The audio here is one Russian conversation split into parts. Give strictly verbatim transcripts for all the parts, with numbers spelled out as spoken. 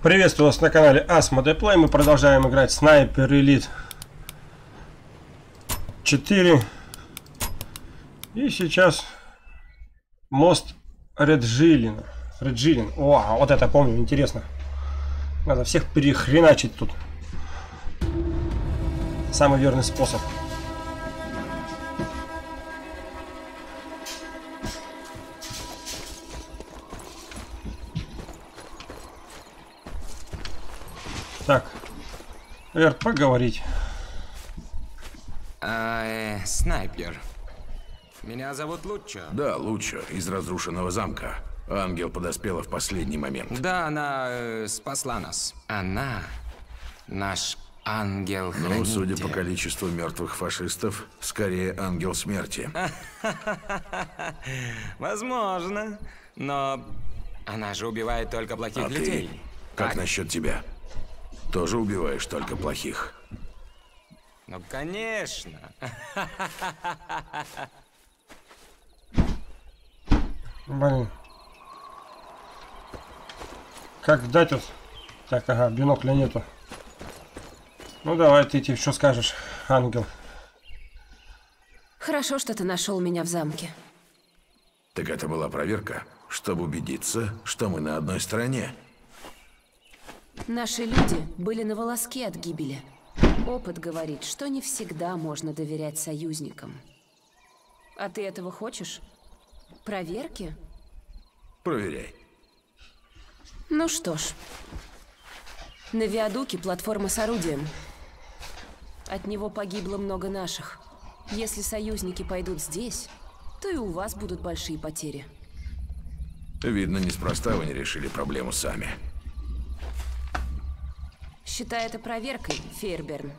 Приветствую вас на канале Asmodee. Мы продолжаем играть Sniper Elite четыре. И сейчас мост Реджилин. Реджилин. О, вот это помню, интересно. Надо всех перехреначить тут. Самый верный способ. Так, Эр, поговорить. А, э, снайпер. Меня зовут Луччо. Да, Луччо, из разрушенного замка. Ангел подоспела в последний момент. Да, она э, спасла нас. Она наш ангел-хранитель. Ну, судя по количеству мертвых фашистов, скорее ангел смерти. Возможно, но она же убивает только плохих А ты? людей. Как Так? насчет тебя? Тоже убиваешь только плохих? Ну, конечно. Блин. Как дать вот? Так, ага, бинокля нету. Ну давай, ты тебе что скажешь, ангел? Хорошо, что ты нашел меня в замке. Так это была проверка, чтобы убедиться, что мы на одной стороне. Наши люди были на волоске от гибели. Опыт говорит, что не всегда можно доверять союзникам. А ты этого хочешь? Проверки? Проверяй. Ну что ж. На Виадуке платформа с орудием. От него погибло много наших. Если союзники пойдут здесь, то и у вас будут большие потери. Видно, неспроста вы не решили проблему сами. Считай это проверкой, Фейерберн.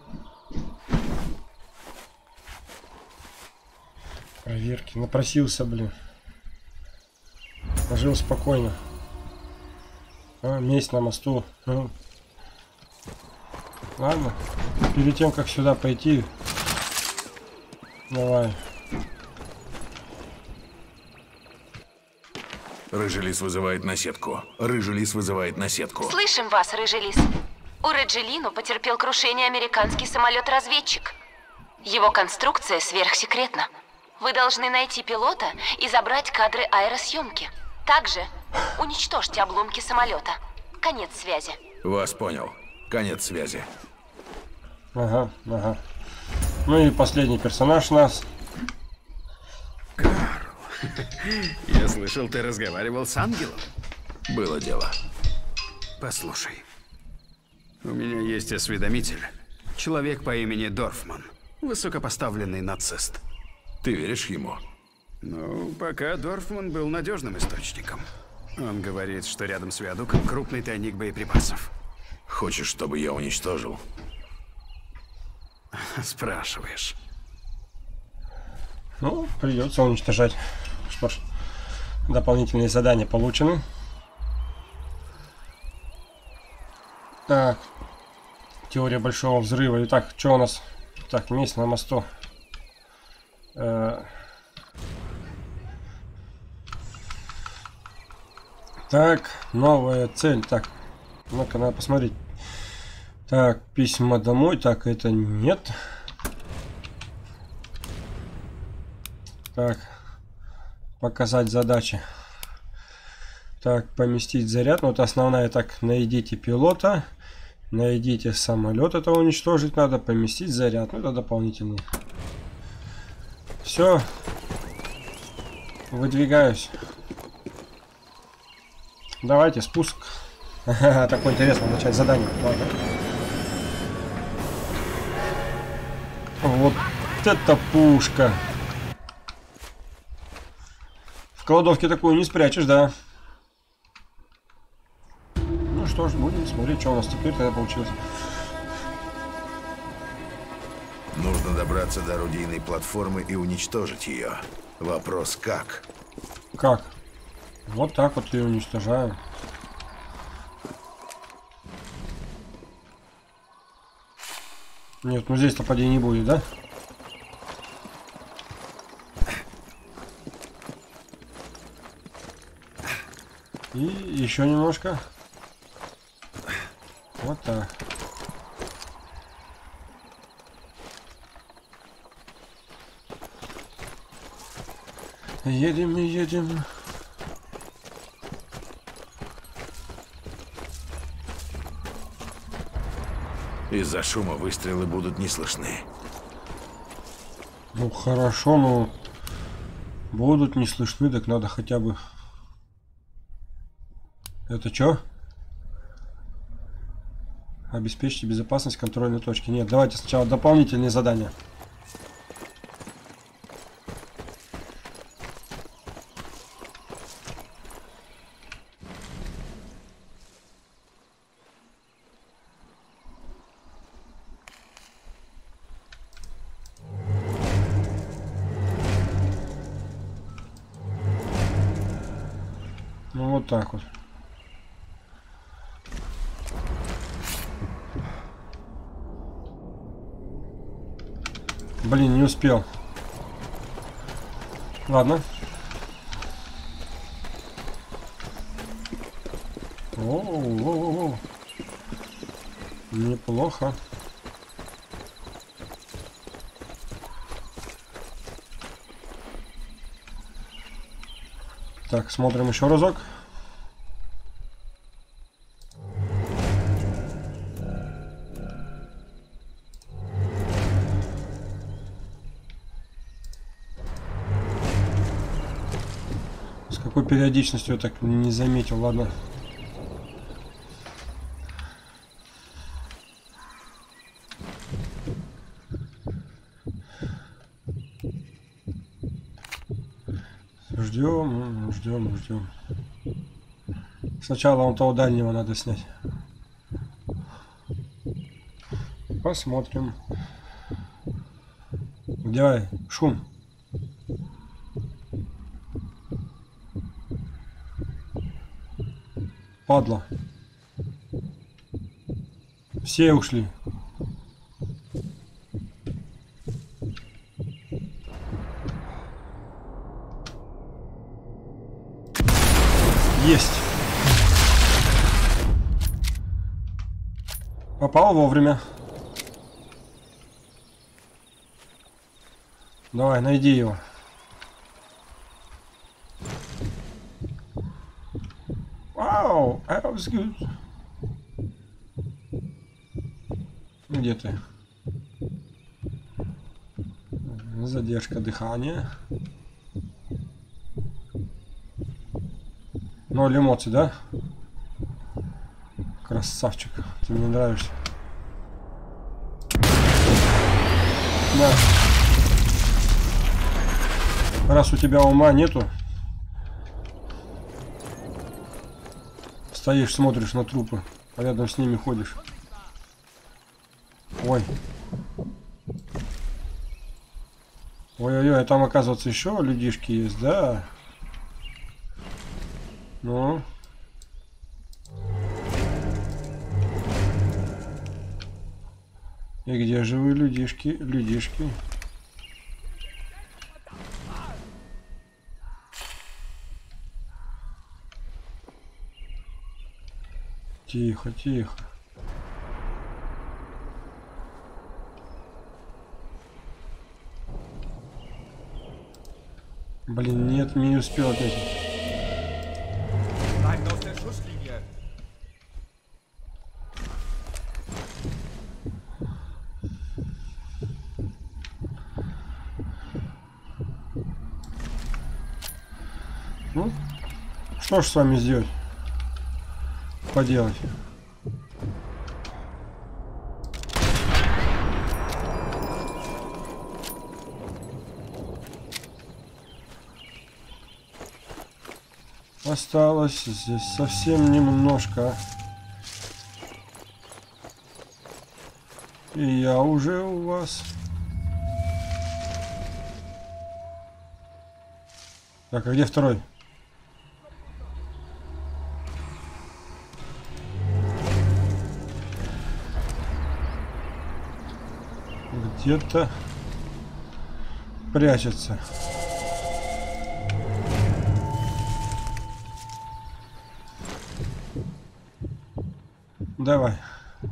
Проверки. Напросился, блин. Пожил спокойно. А, месть на мосту. Ну. Ладно. Перед тем, как сюда пойти, давай. Рыжий лис вызывает на сетку. Рыжий лис вызывает на сетку. Слышим вас, Рыжий лис. У Реджилину потерпел крушение американский самолет-разведчик. Его конструкция сверхсекретна. Вы должны найти пилота и забрать кадры аэросъемки. Также уничтожьте обломки самолета. Конец связи. Вас понял. Конец связи. Ага, ага. Ну и последний персонаж у нас. Карл, я слышал, ты разговаривал с ангелом? Было дело. Послушай. У меня есть осведомитель. Человек по имени Дорфман. Высокопоставленный нацист. Ты веришь ему? Ну, пока Дорфман был надежным источником. Он говорит, что рядом с Виадуком крупный тайник боеприпасов. Хочешь, чтобы я уничтожил? Спрашиваешь. Ну, придется уничтожать. Что ж, дополнительные задания получены. Так. Теория большого взрыва. Итак, что у нас? Так, месть на мосту. Э Так, новая цель. Так, ну-ка, надо посмотреть. Так, письма домой. Так, это нет. Так, показать задачи. Так, поместить заряд. Ну, вот основная. Так, найдите пилота. Найдите самолет. Это уничтожить надо. Поместить заряд. Ну, это дополнительный. Все. Выдвигаюсь. Давайте, спуск. Такое интересное начать задание. Ладно. Вот это пушка. В кладовке такую не спрячешь, да? Ну что ж, будем смотреть, что у нас теперь тогда получилось. Нужно добраться до орудийной платформы и уничтожить ее. Вопрос как? Как? Вот так вот ее уничтожаем. Нет, ну здесь-то поди не будет, да? И еще немножко. Вот так. Едем и едем. Из-за шума выстрелы будут не слышны. Ну хорошо, но будут не слышны, так надо хотя бы... Это что? Обеспечьте безопасность контрольной точки. Нет, давайте сначала дополнительные задания. Ну вот так вот. Блин, не успел. Ладно. О-о-о-о. Неплохо. Так, смотрим еще разок. С какой периодичностью я так не заметил, ладно. Ждем, ждем, ждем. Сначала вон того дальнего надо снять. Посмотрим. Давай, шум. Падла. Все ушли. Есть. Попал вовремя. Давай, найди его. Вау, that was good. Где ты? Задержка дыхания. Ноль эмоций, да? Красавчик. Ты мне нравишься. Да. Раз у тебя ума нету, стоишь, смотришь на трупы, а рядом с ними ходишь. Ой. Ой-ой-ой, а там, оказывается, еще людишки есть, да? Ну. И где же вы, людишки, людишки? Тихо, тихо. Блин, нет, не успел ответить. Ну, что ж с вами сделать? Поделать. Осталось здесь совсем немножко. И я уже у вас. Так, а где второй? Где-то прячется. Давай.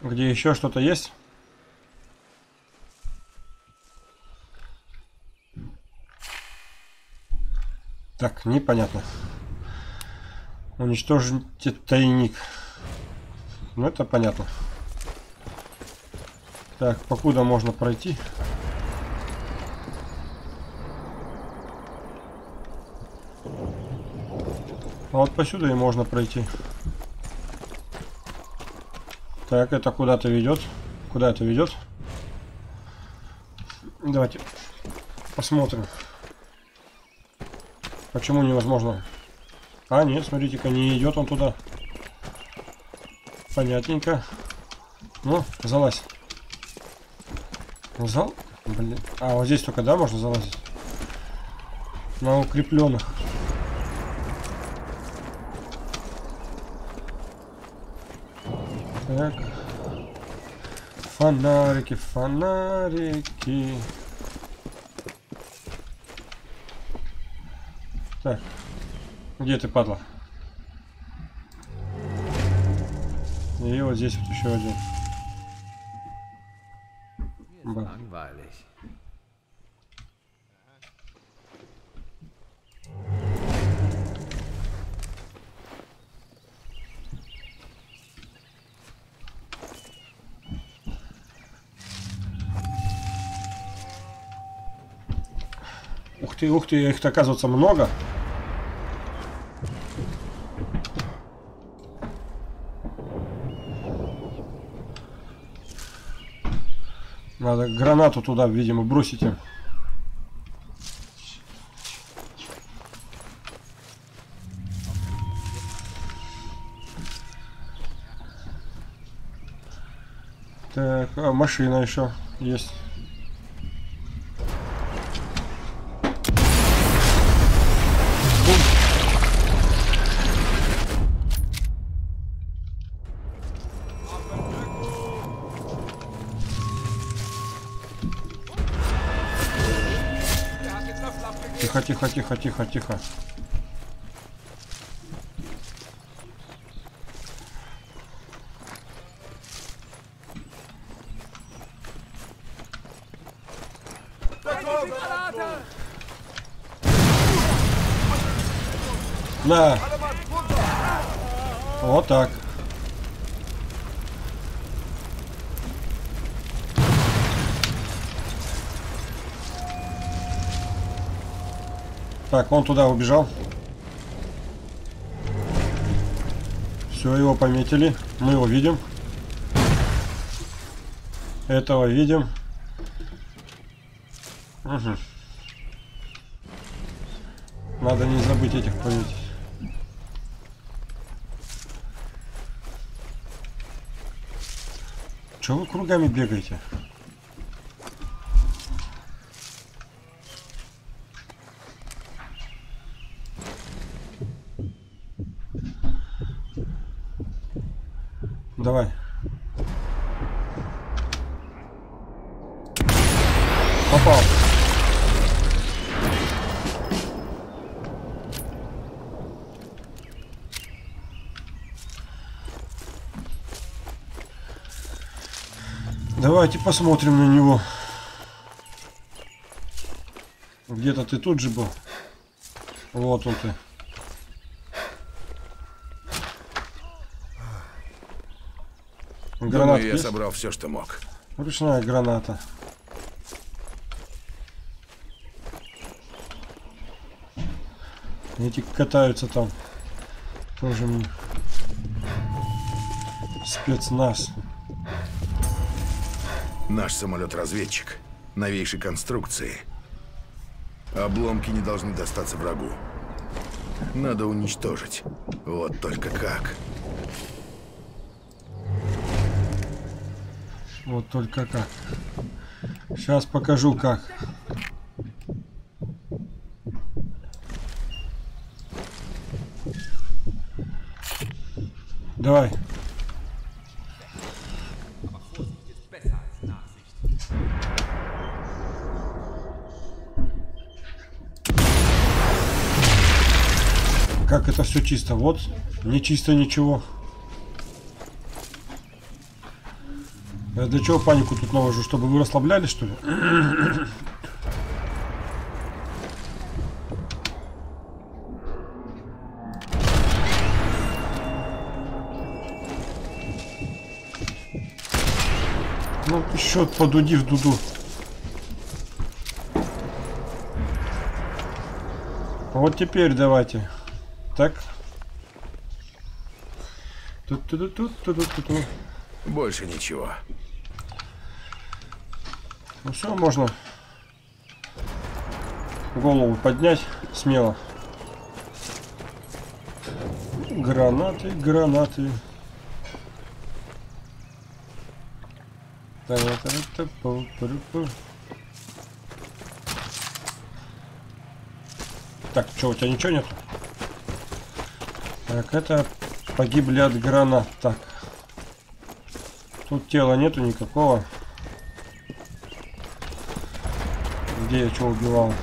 Где еще что-то есть? Так, непонятно. Уничтожить тайник. Ну, это понятно. Так, покуда можно пройти? А вот посюда и можно пройти. Так, это куда-то ведет. Куда это ведет? Давайте посмотрим. Почему невозможно? А, нет, смотрите-ка, не идет он туда. Понятненько. Ну, залазь. Зал? Блин. А, вот здесь только, да, можно залазить? На укрепленных. Так. Фонарики, фонарики. Так. Где ты, падла? И вот здесь вот еще один. Был. Ух ты, ух ты, их-то оказывается много. Надо гранату туда, видимо, бросить им. Так, а машина еще есть. Тихо, тихо, тихо, тихо, тихо. На. Вот так. Так, он туда убежал. Все, его пометили. Мы его видим. Этого видим. Угу. Надо не забыть этих пометить. Чего вы кругами бегаете? Давай. Попал. Давайте посмотрим на него. Где-то ты тут же был. Вот он ты. Думаю, я собрал все, что мог. Ручная граната. Эти катаются там. Тоже мне. Спецназ. Наш самолет-разведчик. Новейшей конструкции. Обломки не должны достаться врагу. Надо уничтожить. Вот только как. Вот только как. Сейчас покажу как. Давай. Как это все чисто? Вот, не чисто ничего. Я для чего панику тут навожу? Чтобы вы расслаблялись, что ли? Ну, еще подуди в дуду. Вот теперь давайте. Так. Тут-тут-тут-тут-тут-тут. Больше ничего. Ну все, можно голову поднять смело. Гранаты, гранаты. Так, что, у тебя ничего нет? Так, это погибли от гранат. Так. Тут тела нету никакого. Где я что убивал?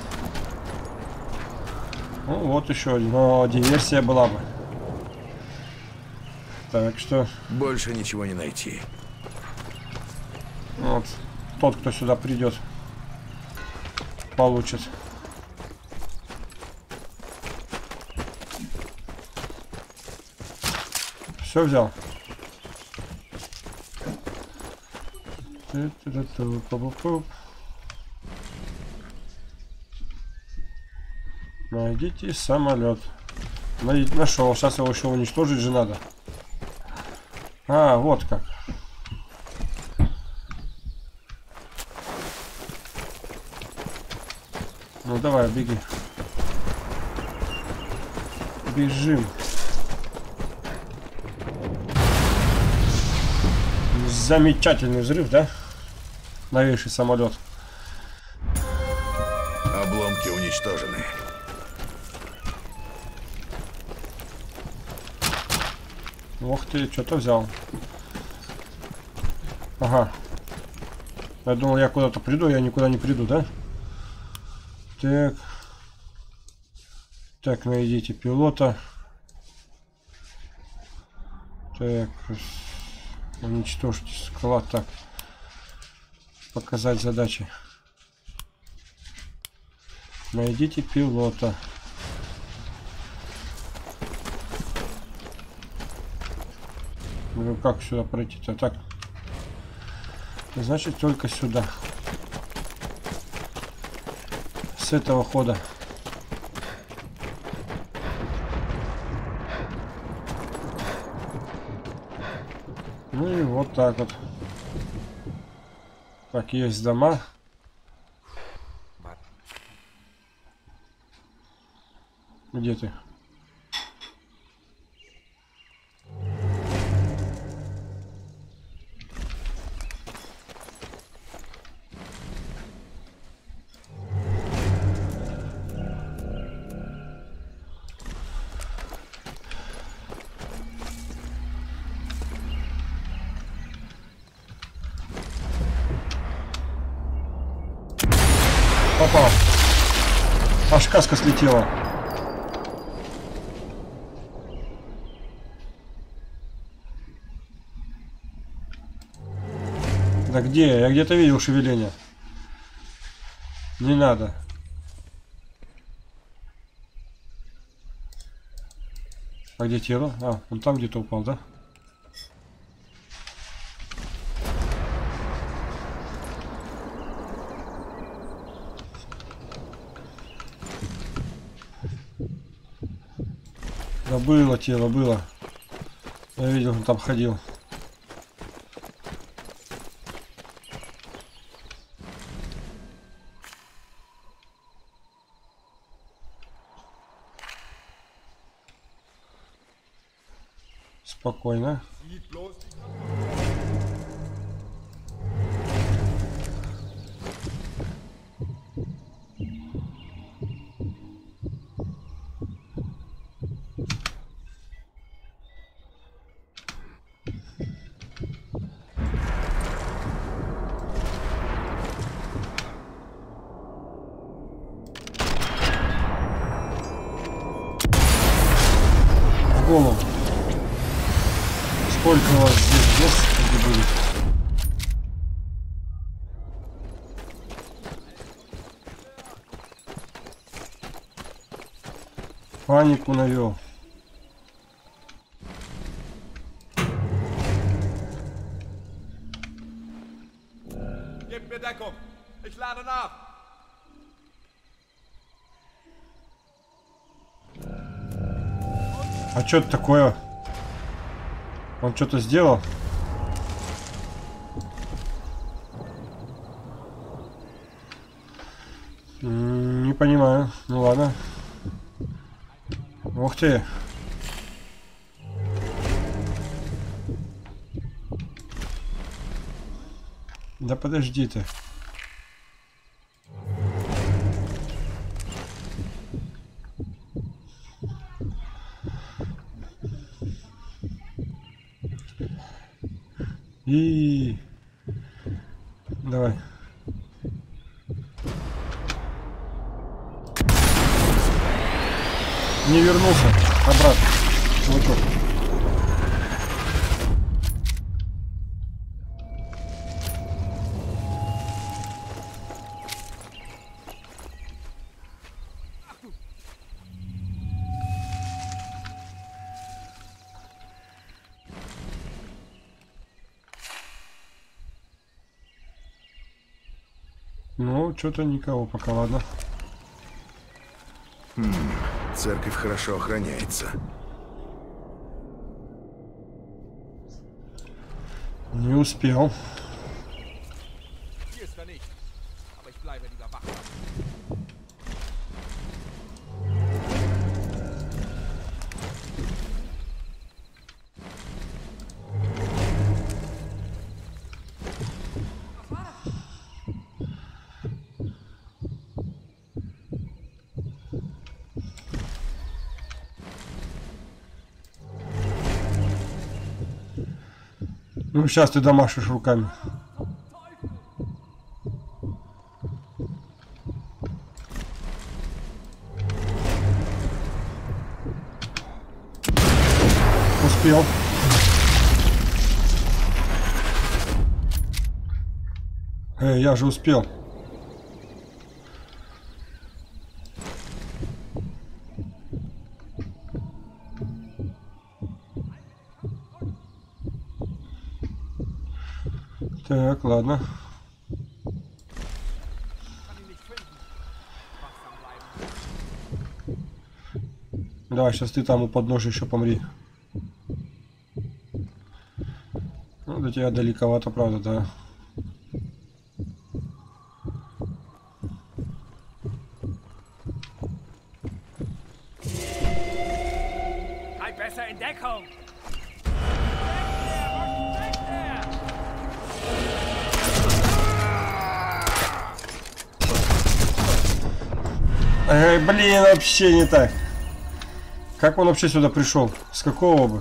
Ну, вот еще один. Но диверсия была бы. Так что... Больше ничего не найти. Вот. Тот, кто сюда придет, получит. Все взял. Найдите самолет. Нашел. Сейчас его еще уничтожить же надо. А, вот как. Ну давай, беги. Бежим. Замечательный взрыв, да? Новейший самолет. Обломки уничтожены. Ох ты, что-то взял. Ага. Я думал, я куда-то приду, я никуда не приду, да? Так. Так, найдите пилота. Так. Уничтожьте склад. Так. Показать задачи. Найдите пилота. Ну как сюда пройти-то? Так. Значит, только сюда. С этого хода. Ну и вот так вот. Так, есть дома. Где ты? Попал. Аж каска слетела. Да где? Я где-то видел шевеление. Не надо. А где тело? А, он там где-то упал, да? Да было тело, было. Я видел, он там ходил. Спокойно. Голову. Сколько у вас здесь, господи, будет? Панику навел. Gib mir Deckung. Ich lade nach. А что это такое? Он что-то сделал? М, Не понимаю. Ну ладно. Ух ты. Да подожди ты. И давай. Не вернулся обратно. Чувачок. Ну, что-то никого пока, ладно. Хм, церковь хорошо охраняется. Не успел. Hier ist er nicht. Aber ich bleibe lieber wach. Ну, сейчас ты домашишь руками. Успел. Эй, я же успел. Так, ладно. Давай, сейчас ты там у подножия еще помри. Ну, до тебя далековато, правда, да. Bleib besser in Deckung. Эй, блин, вообще не так. Как он вообще сюда пришел? С какого бы?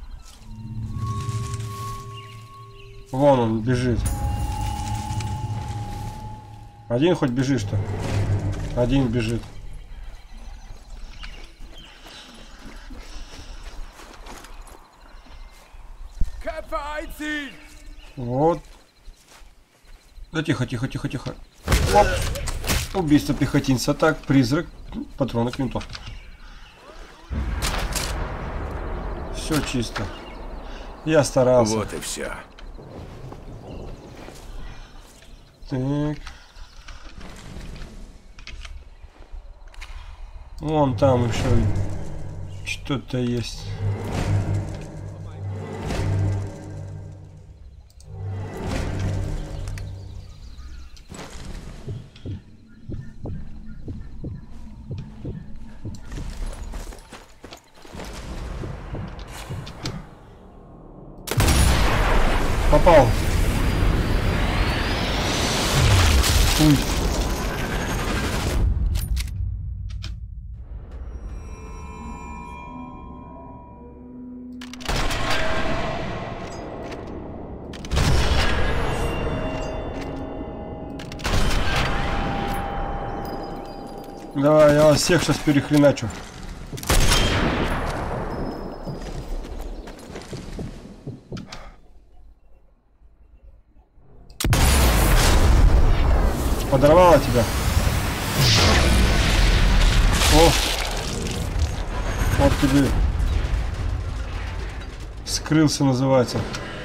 Вон он бежит. Один хоть бежишь-то? Один бежит. Köpfe einziehen. Вот. Да тихо, тихо, тихо, тихо. Оп. Убийство пехотинца. Так, призрак. Патроны к винтовке. Все чисто. Я старался. Вот и все. Так. Вон там еще что-то есть. Попал. Ой. Давай, я вас всех сейчас перехреначу. Подорвала тебя. О. Вот тебе. Скрылся, называется.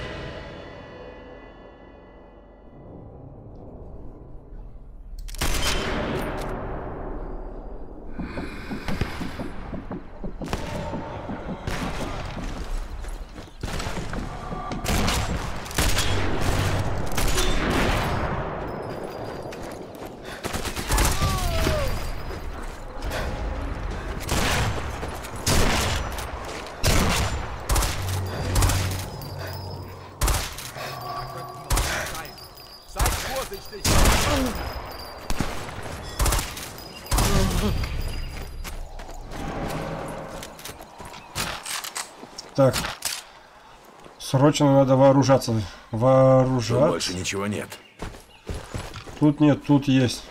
Так. Срочно надо вооружаться. Вооружаться. Тут больше ничего нет. Тут нет, тут есть.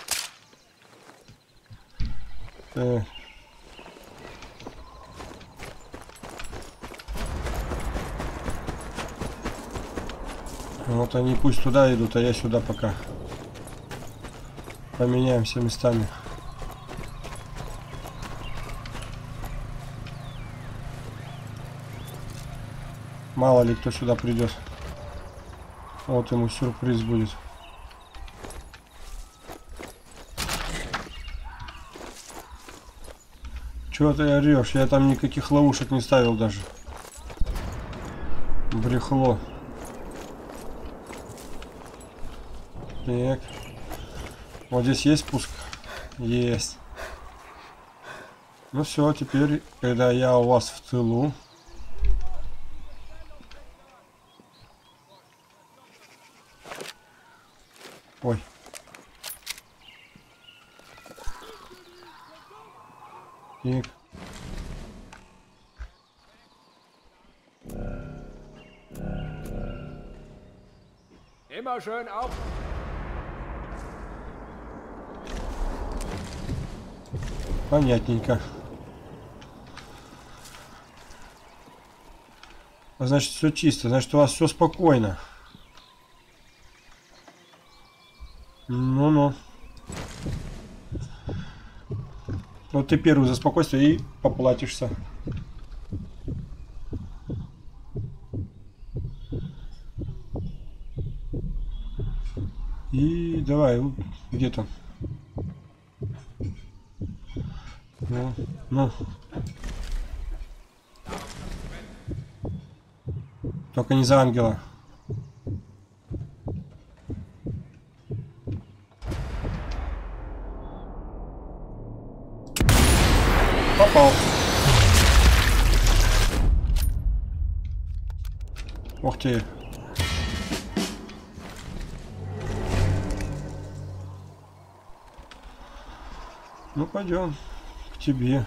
Э. Вот они пусть туда идут, а я сюда пока. Поменяемся местами. Мало ли кто сюда придет. Вот ему сюрприз будет. Чего ты орешь? Я там никаких ловушек не ставил даже. Брехло. Так. Вот здесь есть спуск? Есть. Ну все, теперь, когда я у вас в тылу. Ой. Так. Immer schön auf. Понятненько. Значит, все чисто. Значит, у вас все спокойно. Ну-ну. Вот ты первый за спокойствие и поплатишься. И давай, где там? Ну, ну. Только не за ангела. Попал. Ух ты. Ну, пойдем к тебе,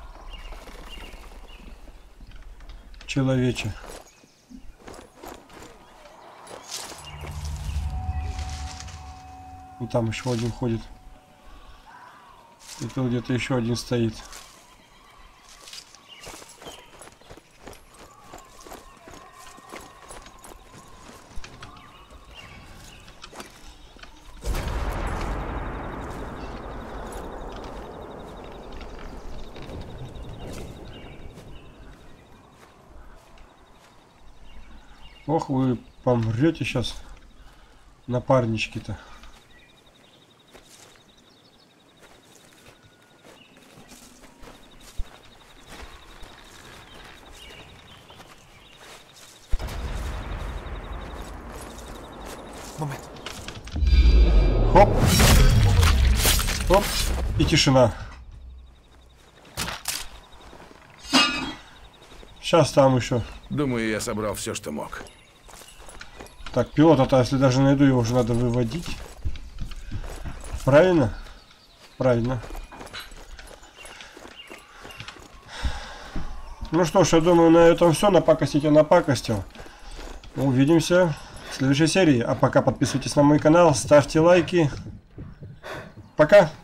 человече. И там еще один ходит. И тут где-то еще один стоит. Ох, вы помрете сейчас, напарнички-то. Момент. Хоп. Хоп. И тишина. Сейчас там еще. Думаю, я собрал все, что мог. Так, пилота-то, если даже найду, его уже надо выводить. Правильно? Правильно. Ну что ж, я думаю, на этом все. Напакостить я напакостил. Увидимся в следующей серии. А пока подписывайтесь на мой канал, ставьте лайки. Пока!